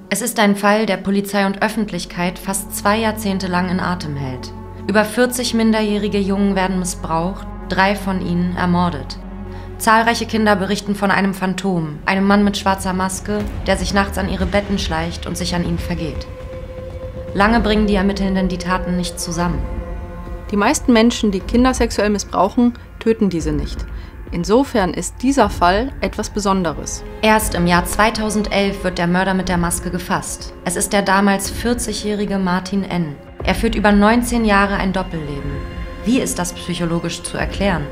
Es ist ein Fall, der Polizei und Öffentlichkeit fast 2 Jahrzehnte lang in Atem hält. Über 40 minderjährige Jungen werden missbraucht, 3 von ihnen ermordet. Zahlreiche Kinder berichten von einem Phantom, einem Mann mit schwarzer Maske, der sich nachts an ihre Betten schleicht und sich an ihnen vergeht. Lange bringen die Ermittelnden die Taten nicht zusammen. Die meisten Menschen, die Kinder sexuell missbrauchen, töten diese nicht. Insofern ist dieser Fall etwas Besonderes. Erst im Jahr 2011 wird der Mörder mit der Maske gefasst. Es ist der damals 40-jährige Martin N. Er führt über 19 Jahre ein Doppelleben. Wie ist das psychologisch zu erklären?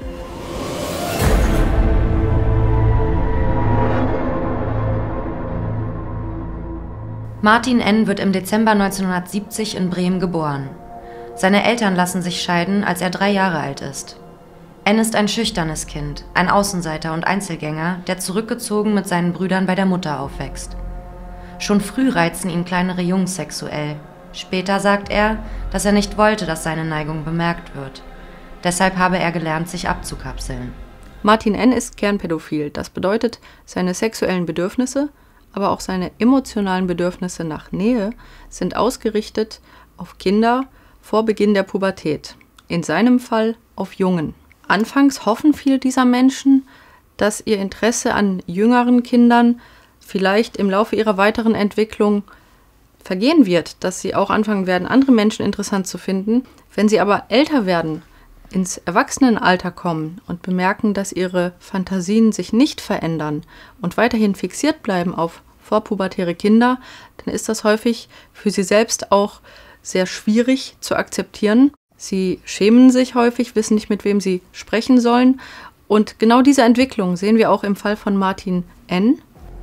Martin N. wird im Dezember 1970 in Bremen geboren. Seine Eltern lassen sich scheiden, als er 3 Jahre alt ist. N ist ein schüchternes Kind, ein Außenseiter und Einzelgänger, der zurückgezogen mit seinen Brüdern bei der Mutter aufwächst. Schon früh reizen ihn kleinere Jungs sexuell. Später sagt er, dass er nicht wollte, dass seine Neigung bemerkt wird. Deshalb habe er gelernt, sich abzukapseln. Martin N. ist kernpädophil. Das bedeutet, seine sexuellen Bedürfnisse, aber auch seine emotionalen Bedürfnisse nach Nähe sind ausgerichtet auf Kinder vor Beginn der Pubertät. In seinem Fall auf Jungen. Anfangs hoffen viele dieser Menschen, dass ihr Interesse an jüngeren Kindern vielleicht im Laufe ihrer weiteren Entwicklung vergehen wird, dass sie auch anfangen werden, andere Menschen interessant zu finden. Wenn sie aber älter werden, ins Erwachsenenalter kommen und bemerken, dass ihre Fantasien sich nicht verändern und weiterhin fixiert bleiben auf vorpubertäre Kinder, dann ist das häufig für sie selbst auch sehr schwierig zu akzeptieren. Sie schämen sich häufig, wissen nicht, mit wem sie sprechen sollen. Und genau diese Entwicklung sehen wir auch im Fall von Martin N.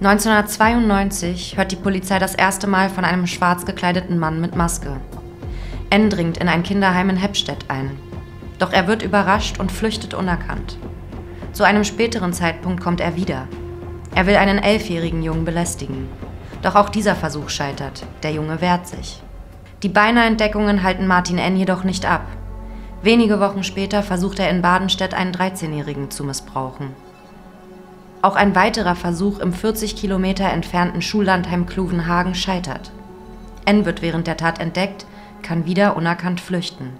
1992 hört die Polizei das erste Mal von einem schwarz gekleideten Mann mit Maske. N dringt in ein Kinderheim in Heppstedt ein. Doch er wird überrascht und flüchtet unerkannt. Zu einem späteren Zeitpunkt kommt er wieder. Er will einen 11-jährigen Jungen belästigen. Doch auch dieser Versuch scheitert. Der Junge wehrt sich. Die Beineentdeckungen halten Martin N. jedoch nicht ab. Wenige Wochen später versucht er in Badenstedt einen 13-Jährigen zu missbrauchen. Auch ein weiterer Versuch im 40 Kilometer entfernten Schullandheim Kluvenhagen scheitert. N. wird während der Tat entdeckt, kann wieder unerkannt flüchten.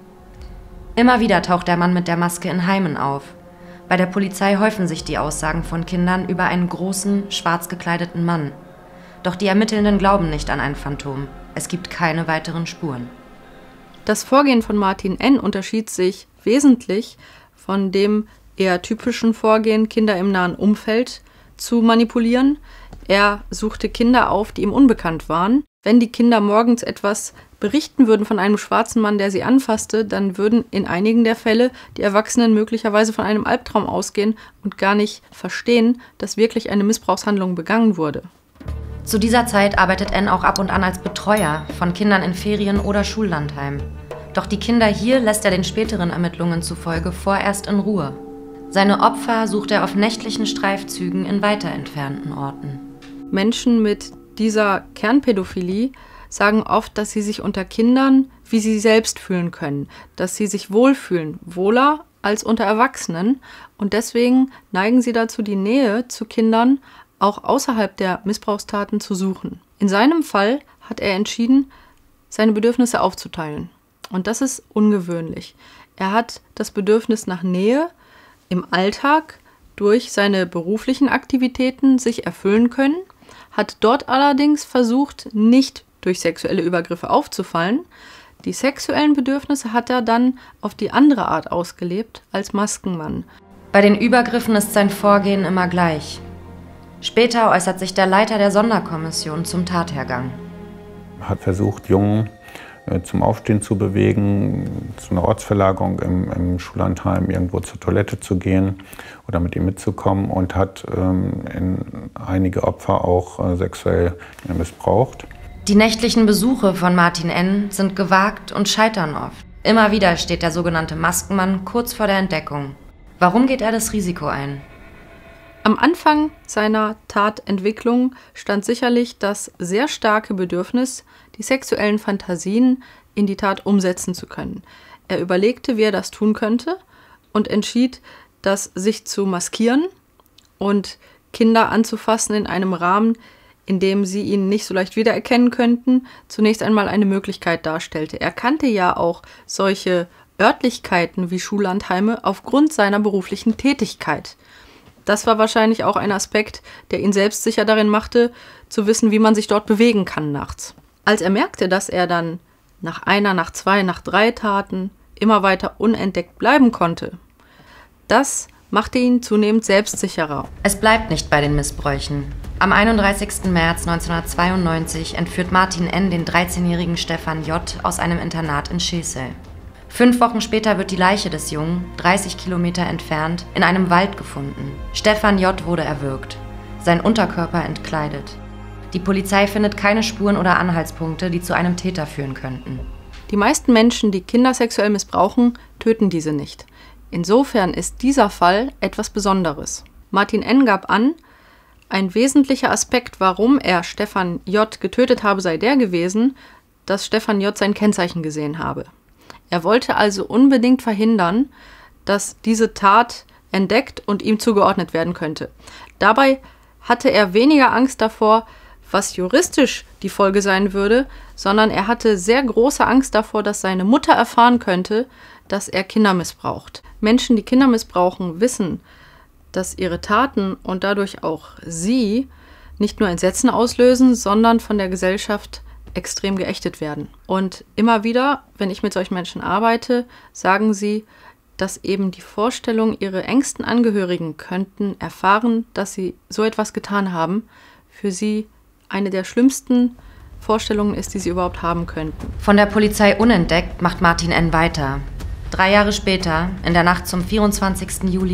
Immer wieder taucht der Mann mit der Maske in Heimen auf. Bei der Polizei häufen sich die Aussagen von Kindern über einen großen, schwarz gekleideten Mann. Doch die Ermittelnden glauben nicht an ein Phantom. Es gibt keine weiteren Spuren. Das Vorgehen von Martin N. unterschied sich wesentlich von dem eher typischen Vorgehen, Kinder im nahen Umfeld zu manipulieren. Er suchte Kinder auf, die ihm unbekannt waren. Wenn die Kinder morgens etwas berichten würden von einem schwarzen Mann, der sie anfasste, dann würden in einigen der Fälle die Erwachsenen möglicherweise von einem Albtraum ausgehen und gar nicht verstehen, dass wirklich eine Missbrauchshandlung begangen wurde. Zu dieser Zeit arbeitet N. auch ab und an als Betreuer von Kindern in Ferien- oder Schullandheim. Doch die Kinder hier lässt er den späteren Ermittlungen zufolge vorerst in Ruhe. Seine Opfer sucht er auf nächtlichen Streifzügen in weiter entfernten Orten. Menschen mit dieser Kernpädophilie sagen oft, dass sie sich unter Kindern wie sie selbst fühlen können, dass sie sich wohlfühlen, wohler als unter Erwachsenen. Und deswegen neigen sie dazu, die Nähe zu Kindern auch außerhalb der Missbrauchstaten zu suchen. In seinem Fall hat er entschieden, seine Bedürfnisse aufzuteilen. Und das ist ungewöhnlich. Er hat das Bedürfnis nach Nähe im Alltag durch seine beruflichen Aktivitäten sich erfüllen können, hat dort allerdings versucht, nicht durch sexuelle Übergriffe aufzufallen. Die sexuellen Bedürfnisse hat er dann auf die andere Art ausgelebt als Maskenmann. Bei den Übergriffen ist sein Vorgehen immer gleich. Später äußert sich der Leiter der Sonderkommission zum Tathergang. Er hat versucht, Jungen zum Aufstehen zu bewegen, zu einer Ortsverlagerung im Schullandheim irgendwo zur Toilette zu gehen oder mit ihm mitzukommen und hat einige Opfer auch sexuell missbraucht. Die nächtlichen Besuche von Martin N. sind gewagt und scheitern oft. Immer wieder steht der sogenannte Maskenmann kurz vor der Entdeckung. Warum geht er das Risiko ein? Am Anfang seiner Tatentwicklung stand sicherlich das sehr starke Bedürfnis, die sexuellen Fantasien in die Tat umsetzen zu können. Er überlegte, wie er das tun könnte und entschied, das sich zu maskieren und Kinder anzufassen in einem Rahmen, indem sie ihn nicht so leicht wiedererkennen könnten, zunächst einmal eine Möglichkeit darstellte. Er kannte ja auch solche Örtlichkeiten wie Schullandheime aufgrund seiner beruflichen Tätigkeit. Das war wahrscheinlich auch ein Aspekt, der ihn selbstsicher darin machte, zu wissen, wie man sich dort bewegen kann nachts. Als er merkte, dass er dann nach einer, nach zwei, nach drei Taten immer weiter unentdeckt bleiben konnte, das machte ihn zunehmend selbstsicherer. Es bleibt nicht bei den Missbräuchen. Am 31. März 1992 entführt Martin N. den 13-jährigen Stefan J. aus einem Internat in Schesel. 5 Wochen später wird die Leiche des Jungen, 30 Kilometer entfernt, in einem Wald gefunden. Stefan J. wurde erwürgt, sein Unterkörper entkleidet. Die Polizei findet keine Spuren oder Anhaltspunkte, die zu einem Täter führen könnten. Die meisten Menschen, die Kinder sexuell missbrauchen, töten diese nicht. Insofern ist dieser Fall etwas Besonderes. Martin N. gab an, ein wesentlicher Aspekt, warum er Stefan J. getötet habe, sei der gewesen, dass Stefan J. sein Kennzeichen gesehen habe. Er wollte also unbedingt verhindern, dass diese Tat entdeckt und ihm zugeordnet werden könnte. Dabei hatte er weniger Angst davor, was juristisch die Folge sein würde, sondern er hatte sehr große Angst davor, dass seine Mutter erfahren könnte, dass er Kinder missbraucht. Menschen, die Kinder missbrauchen, wissen, dass ihre Taten und dadurch auch sie nicht nur Entsetzen auslösen, sondern von der Gesellschaft extrem geächtet werden. Und immer wieder, wenn ich mit solchen Menschen arbeite, sagen sie, dass eben die Vorstellung, ihre engsten Angehörigen könnten erfahren, dass sie so etwas getan haben, für sie eine der schlimmsten Vorstellungen ist, die sie überhaupt haben könnten. Von der Polizei unentdeckt macht Martin N. weiter. 3 Jahre später, in der Nacht zum 24. Juli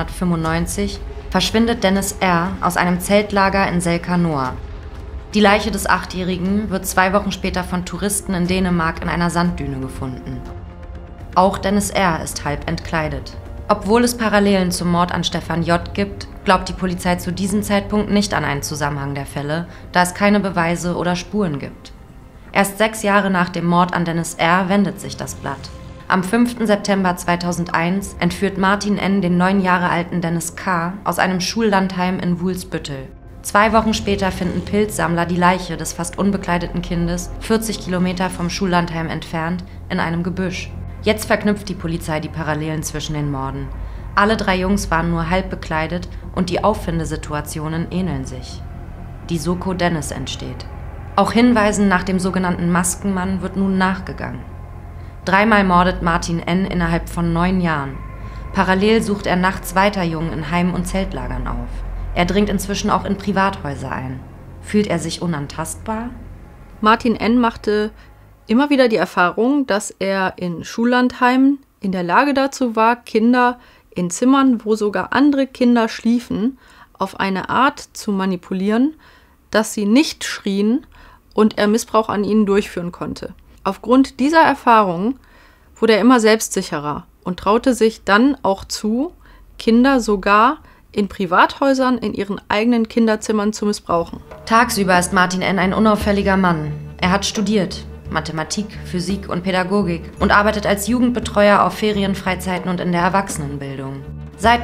1995, verschwindet Dennis R. aus einem Zeltlager in Selka-Noa. Die Leiche des 8-Jährigen wird 2 Wochen später von Touristen in Dänemark in einer Sanddüne gefunden. Auch Dennis R. ist halb entkleidet. Obwohl es Parallelen zum Mord an Stefan J. gibt, glaubt die Polizei zu diesem Zeitpunkt nicht an einen Zusammenhang der Fälle, da es keine Beweise oder Spuren gibt. Erst 6 Jahre nach dem Mord an Dennis R. wendet sich das Blatt. Am 5. September 2001 entführt Martin N. den 9 Jahre alten Dennis K. aus einem Schullandheim in Wulsbüttel. 2 Wochen später finden Pilzsammler die Leiche des fast unbekleideten Kindes 40 Kilometer vom Schullandheim entfernt in einem Gebüsch. Jetzt verknüpft die Polizei die Parallelen zwischen den Morden. Alle 3 Jungs waren nur halb bekleidet und die Auffindesituationen ähneln sich. Die Soko Dennis entsteht. Auch Hinweisen nach dem sogenannten Maskenmann wird nun nachgegangen. 3-mal mordet Martin N. innerhalb von 9 Jahren. Parallel sucht er nachts weiter Jungen in Heimen und Zeltlagern auf. Er dringt inzwischen auch in Privathäuser ein. Fühlt er sich unantastbar? Martin N. machte immer wieder die Erfahrung, dass er in Schullandheimen in der Lage dazu war, Kinder in Zimmern, wo sogar andere Kinder schliefen, auf eine Art zu manipulieren, dass sie nicht schrien und er Missbrauch an ihnen durchführen konnte. Aufgrund dieser Erfahrung wurde er immer selbstsicherer und traute sich dann auch zu, Kinder sogar in Privathäusern in ihren eigenen Kinderzimmern zu missbrauchen. Tagsüber ist Martin N. ein unauffälliger Mann. Er hat studiert, Mathematik, Physik und Pädagogik und arbeitet als Jugendbetreuer auf Ferienfreizeiten und in der Erwachsenenbildung. Seit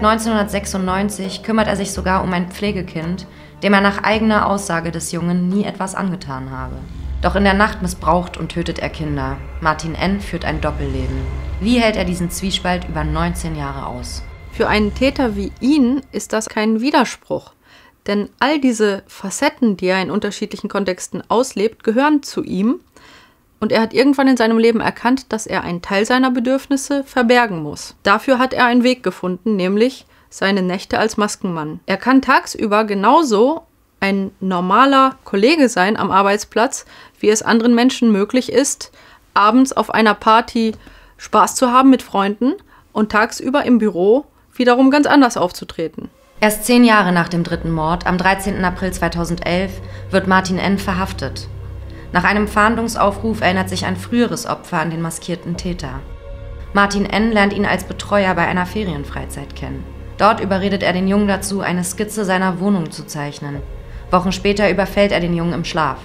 1996 kümmert er sich sogar um ein Pflegekind, dem er nach eigener Aussage des Jungen nie etwas angetan habe. Doch in der Nacht missbraucht und tötet er Kinder. Martin N. führt ein Doppelleben. Wie hält er diesen Zwiespalt über 19 Jahre aus? Für einen Täter wie ihn ist das kein Widerspruch. Denn all diese Facetten, die er in unterschiedlichen Kontexten auslebt, gehören zu ihm. Und er hat irgendwann in seinem Leben erkannt, dass er einen Teil seiner Bedürfnisse verbergen muss. Dafür hat er einen Weg gefunden, nämlich seine Nächte als Maskenmann. Er kann tagsüber genauso ein normaler Kollege sein am Arbeitsplatz, wie es anderen Menschen möglich ist, abends auf einer Party Spaß zu haben mit Freunden und tagsüber im Büro wiederum ganz anders aufzutreten. Erst 10 Jahre nach dem 3. Mord, am 13. April 2011, wird Martin N. verhaftet. Nach einem Fahndungsaufruf erinnert sich ein früheres Opfer an den maskierten Täter. Martin N. lernt ihn als Betreuer bei einer Ferienfreizeit kennen. Dort überredet er den Jungen dazu, eine Skizze seiner Wohnung zu zeichnen. Wochen später überfällt er den Jungen im Schlaf.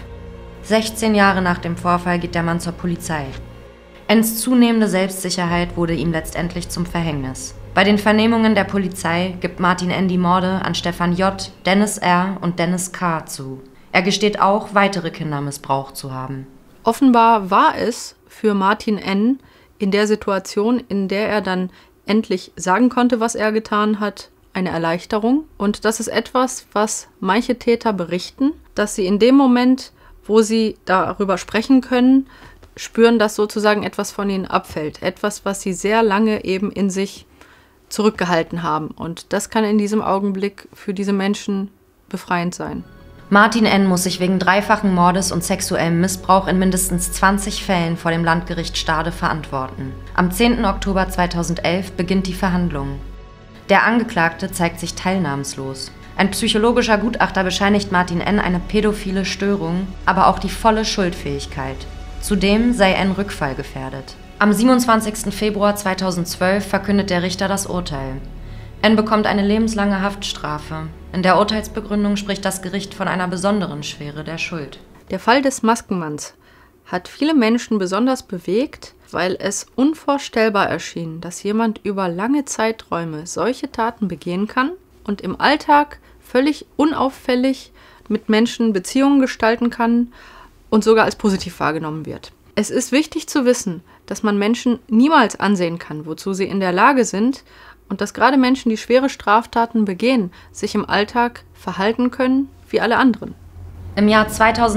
16 Jahre nach dem Vorfall geht der Mann zur Polizei. N.s zunehmende Selbstsicherheit wurde ihm letztendlich zum Verhängnis. Bei den Vernehmungen der Polizei gibt Martin N. die Morde an Stefan J., Dennis R. und Dennis K. zu. Er gesteht auch, weitere Kinder missbraucht zu haben. Offenbar war es für Martin N. in der Situation, in der er dann endlich sagen konnte, was er getan hat, eine Erleichterung. Und das ist etwas, was manche Täter berichten, dass sie in dem Moment, wo sie darüber sprechen können, spüren, dass sozusagen etwas von ihnen abfällt. Etwas, was sie sehr lange eben in sich zurückgehalten haben. Und das kann in diesem Augenblick für diese Menschen befreiend sein. Martin N. muss sich wegen dreifachen Mordes und sexuellem Missbrauch in mindestens 20 Fällen vor dem Landgericht Stade verantworten. Am 10. Oktober 2011 beginnt die Verhandlung. Der Angeklagte zeigt sich teilnahmslos. Ein psychologischer Gutachter bescheinigt Martin N. eine pädophile Störung, aber auch die volle Schuldfähigkeit. Zudem sei N. rückfallgefährdet. Am 27. Februar 2012 verkündet der Richter das Urteil. N. bekommt eine lebenslange Haftstrafe. In der Urteilsbegründung spricht das Gericht von einer besonderen Schwere der Schuld. Der Fall des Maskenmanns hat viele Menschen besonders bewegt, weil es unvorstellbar erschien, dass jemand über lange Zeiträume solche Taten begehen kann und im Alltag völlig unauffällig mit Menschen Beziehungen gestalten kann und sogar als positiv wahrgenommen wird. Es ist wichtig zu wissen, dass man Menschen niemals ansehen kann, wozu sie in der Lage sind, und dass gerade Menschen, die schwere Straftaten begehen, sich im Alltag verhalten können wie alle anderen. Im Jahr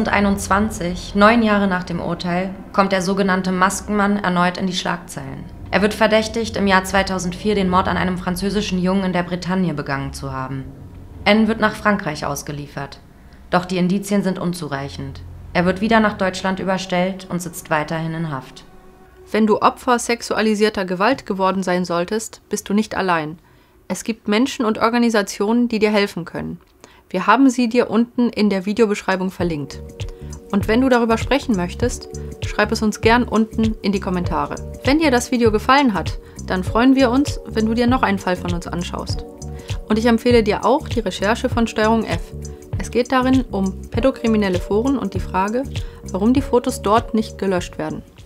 2021, 9 Jahre nach dem Urteil, kommt der sogenannte Maskenmann erneut in die Schlagzeilen. Er wird verdächtigt, im Jahr 2004 den Mord an einem französischen Jungen in der Bretagne begangen zu haben. N. wird nach Frankreich ausgeliefert. Doch die Indizien sind unzureichend. Er wird wieder nach Deutschland überstellt und sitzt weiterhin in Haft. Wenn du Opfer sexualisierter Gewalt geworden sein solltest, bist du nicht allein. Es gibt Menschen und Organisationen, die dir helfen können. Wir haben sie dir unten in der Videobeschreibung verlinkt. Und wenn du darüber sprechen möchtest, schreib es uns gern unten in die Kommentare. Wenn dir das Video gefallen hat, dann freuen wir uns, wenn du dir noch einen Fall von uns anschaust. Und ich empfehle dir auch die Recherche von Steuerung F. Es geht darin um pädokriminelle Foren und die Frage, warum die Fotos dort nicht gelöscht werden.